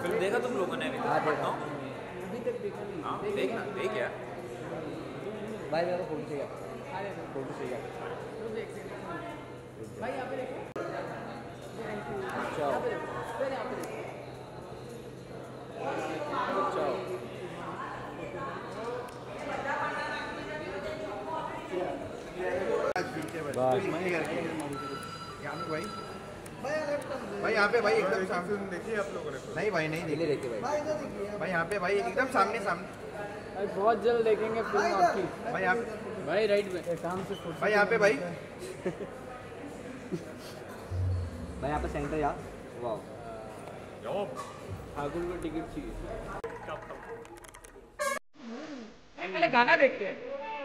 Film देखा तुम लोगों ने? हाँ देखा। अभी तक देखा नहीं। हाँ देखना, देख यार। भाई मेरे को फोटो चाहिए, फोटो चाहिए भाई। यहाँ पे देखो, यहाँ पे देखो, फिर यहाँ पे देखो। भाई यहाँ पे भाई एकदम सामने देखिए आप लोगों ने? नहीं भाई नहीं देखिए भाई, भाई यहाँ पे भाई एकदम सामने सामने भाई बहुत जल्द देखेंगे फिल्म आपकी। भाई यहाँ भाई राइट में काम से भाई यहाँ पे भाई भाई यहाँ पे सेंटर यार। वाह ठाकुर को टिकट चाहिए। पहले गाना देखते हैं।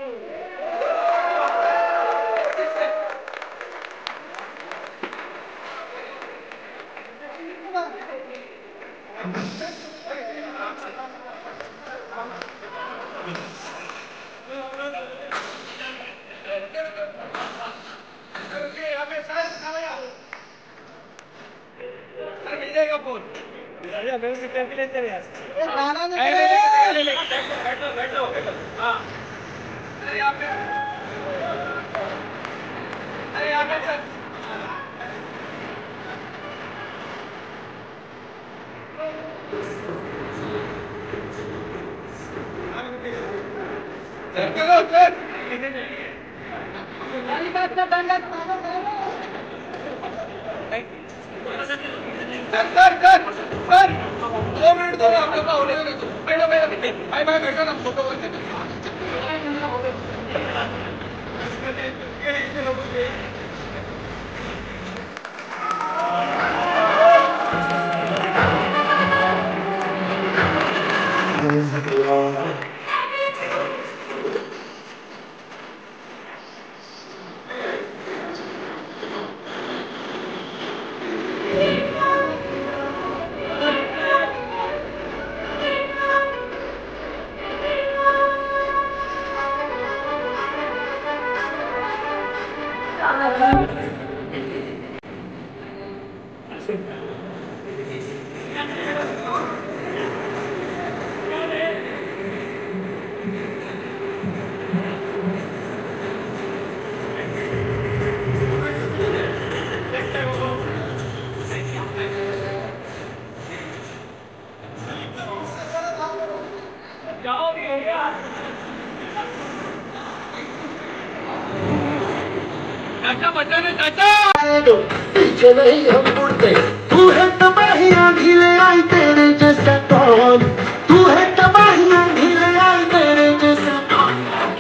पीछे नहीं हम मुड़ते, तू है तबाहियां ढीले आई तेरे जैसा कौन, तू है तबाहियां ढीले आई तेरे जैसा कौन।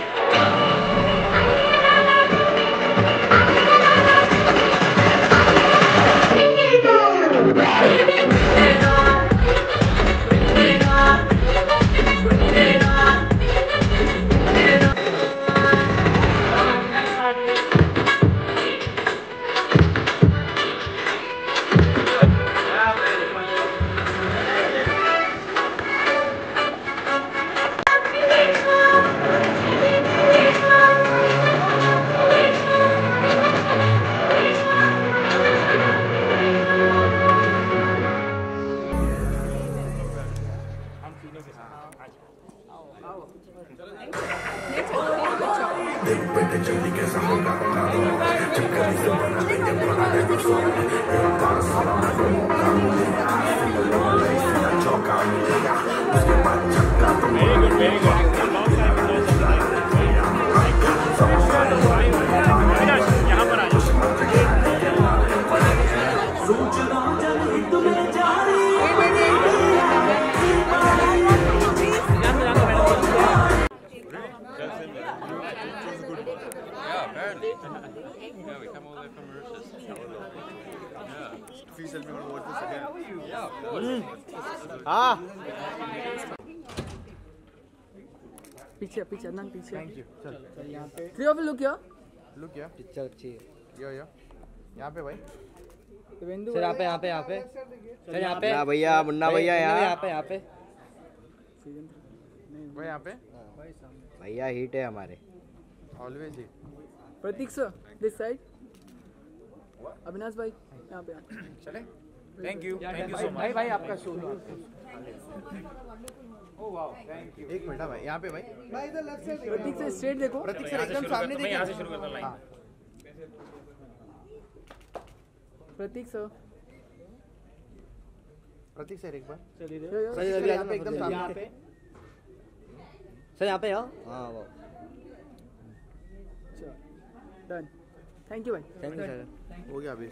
जल्दी कैसा होगा चक्कर से बना देंगे बनाने को सोने एक बार सामना को मौका मिलेगा चौका मिलेगा उसके बाद चक्का तो Yeah, we come all the way from Mauritius. Yeah. Please tell me how to watch this again. Yeah, of course. हाँ पीछे पीछे अदनान पीछे। Thank you. चल यहाँ पे थ्री ऑफ लुक या पिक्चर अच्छी है। यो यहाँ पे भाई सर यहाँ पे सर यहाँ पे भैया मुन्ना भैया यहाँ पे भाई यहाँ पे भैया हिट है हमारे ऑलवेज ही। Prateek sir this side. Avinash भाई यहाँ पे चले थैंक यू सो मच भाई भाई आपका सोलो एक मिनट भाई यहाँ पे भाई इधर लेफ्ट साइड प्रतीक से स्ट्रेट देखो प्रतीक सर एकदम सामने मैं यहाँ से शुरू करता हूँ line Prateek sir Prateek sir एक बार सर यहाँ पे एकदम सामने पे सर यहाँ पे आओ हाँ वो डन थैंक यू भाई थैंक यू सर हो गया अभी